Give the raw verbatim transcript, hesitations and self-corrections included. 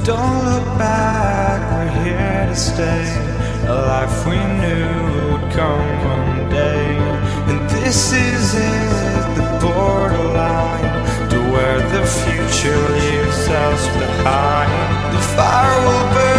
Don't look back, we're here to stay. A life we knew would come one day. And this is it, the borderline to where the future leaves us behind. The fire will burn